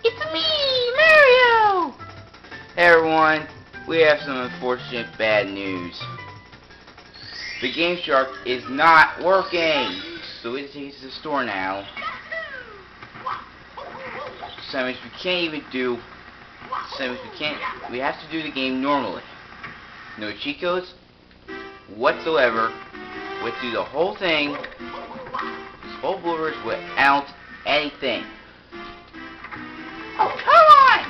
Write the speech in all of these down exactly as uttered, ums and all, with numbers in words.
It's me, Mario! Hey everyone, we have some unfortunate bad news. The Game Shark is not working, so we have to take it to the store now. So that means we can't even do. So that means we can't. We have to do the game normally. No cheat codes whatsoever. We have to do the whole thing, this whole Bloopers without anything. Oh, come on!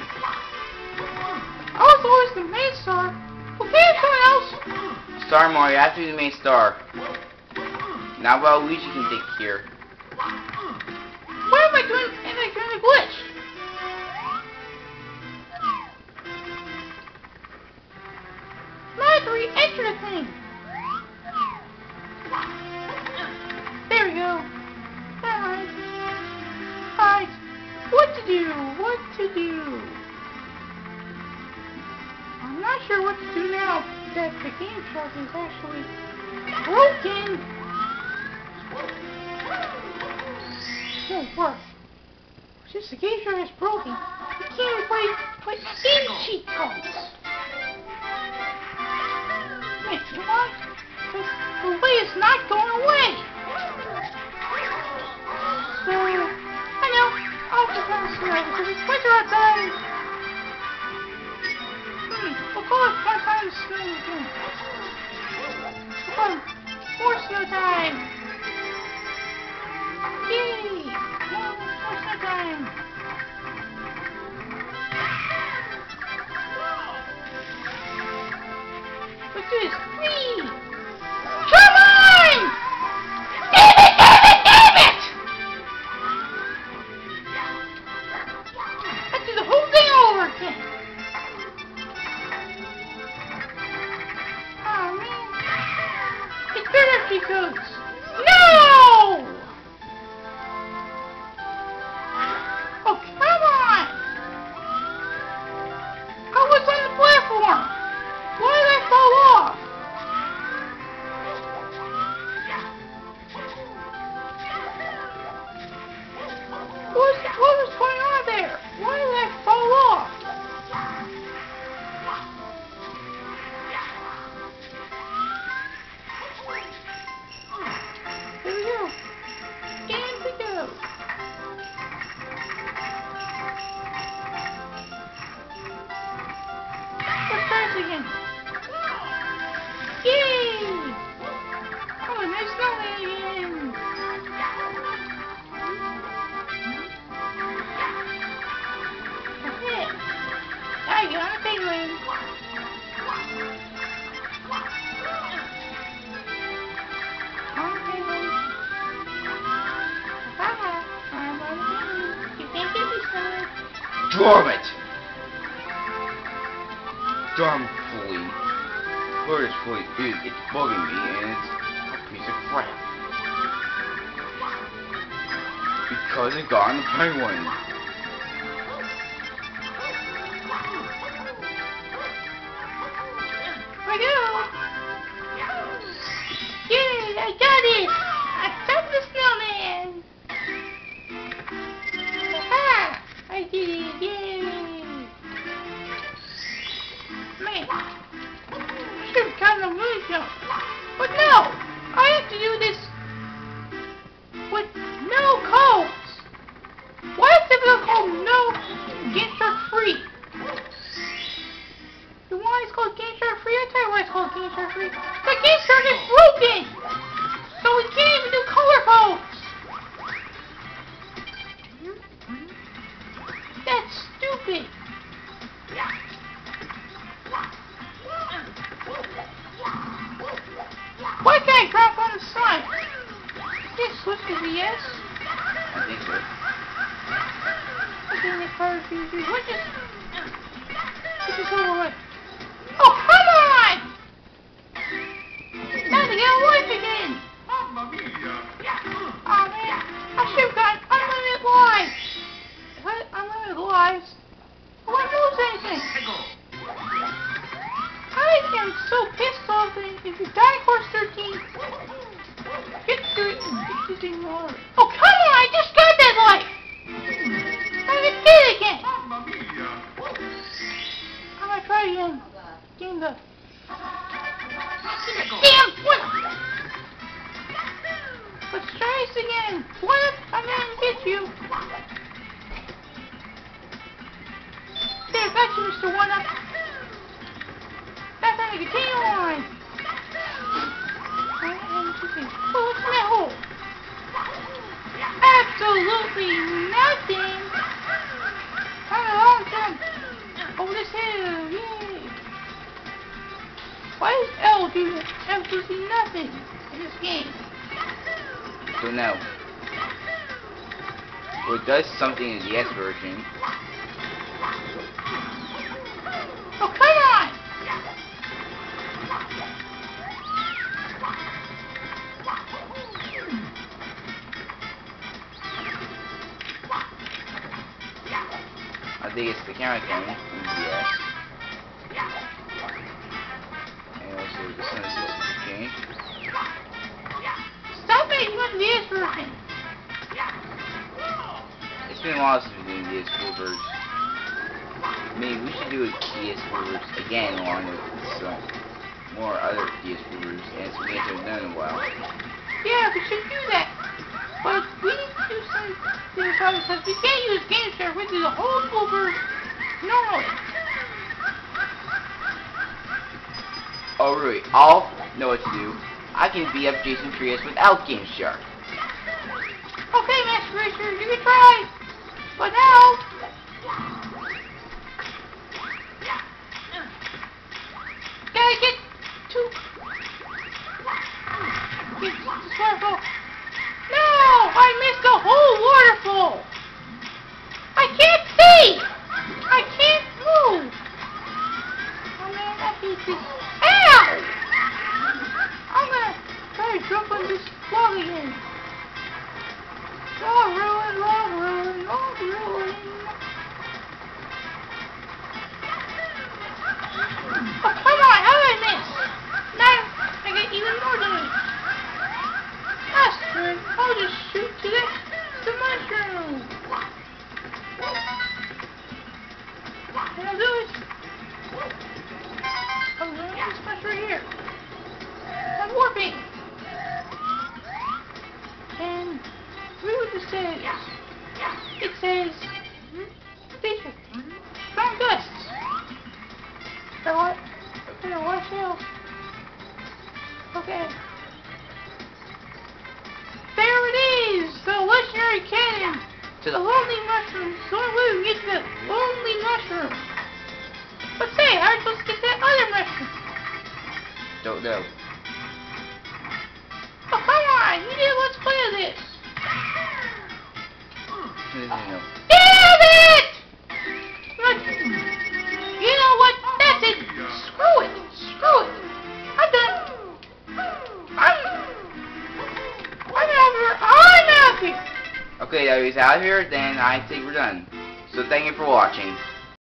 I was always the main star. Okay, someone else. Sorry, Mario, you have to be the main star. Now, Luigi can take care. What am I doing? Am I doing a glitch? Now I have to re-enter the thing. There we go. Alright. Alright. What to do? What to do? I'm not sure what to do now that the Game Shark is actually broken. It won't work. Since the Game Shark is broken, you can't even play, play game cheat codes. Man, you know what? The, the way is not going away. So, I know, I'll have to find a snow because it's winter outside. Hmm, we'll call it fun time to snow again. We'll call it more snow time. Yay! More, more snow time. Let's do this. Whee! Come on! Damn it, damn it, damn it! Let's do the whole thing over again. Oh man. It's better if she goes. No! Oh, come on! I was on the platform. Why did I fall off? What was, what was going on there? Why did I fall off? Here we go. And we go. Let's try this again. Yay! Oh, nice snowman again. That's it. Now you on a penguin. On a penguin. Haha, I'm on a penguin. You can't get me started. Damn it! Darn flea. Where is flea? Dude, it's bugging me and it's a piece of crap. Because it got on the penguin. I go. Yay, I got it! I got the snowman! Aha! I did it, yay! Man, I should have gotten a moon jump. But no! I have to do this with no codes! Why is it called no Game Shark free? The why it's called Game Shark free? I'll tell you why it's called Game Shark free. The Game Shark is broken! So we can't even do color codes! That's stupid! Why can't I drop on the side? This switch to the yes? I think so. I think it's part of the what is Get this over with. Oh, come on! Now to get a life again! Oh man, I should have gotten unlimited lives! If I had unlimited lives, I wouldn't lose anything! I am so pissed off that if you die in course thirteen, get through it and get this thing more. Oh, come on! I just got that life! I did it again! Game the... Damn! What? Let's try this again. What if I didn't get you? There, got you, Mister One-Up. That's how we continue on. Oh, what's in that hole? Absolutely nothing. Not a long time. Oh, this hill, yay. Why does L do absolutely nothing in this game? Don't know. Well, it does something in the S version. Oh, come on! I think it's the camera thing in the S. And also the sun system change. Stop it! You want the S version. It's been a while since we've been doing D S Bloopers. Maybe we should do a D S Bloopers again along with some more other D S Bloopers, and some games we've done in a while. Yeah, we should do that. But we need to do something about it because we can't use Game Share. We do the whole Bloopers normally. Oh really? I'll know what to do. I can beat up Jason Trias without Game Shark. Okay, Master Racer, you can try. But now... Gotta get to... Get this waterfall. No! I missed the whole waterfall! I can't see! I can't move! Oh man, I hate this. Ow! I'm gonna try to jump on this log again. Log ruin, log ruin, log ruin. Oh, come on, how did I miss? Now I get even more damage. That's good. I'll just shoot to the, the mushroom. And I'll do it. I'm going to this mushroom right here. I'm warping. And read what this says. It says, feature, strong gusts. So what? You know, what else? Okay. There it is! The legendary cannon! To the the lonely mushroom! The only way we can get to the lonely mushroom! But say, how are we supposed to get that other mushroom? Don't know. Oh, come on! You did let's play of this! No. Damn it! Look, you know what? That's it! Screw it! Screw it! I'm done! I'm... I'm out here! I'm out here! Okay, that is out here, then I think we're done. So thank you for watching.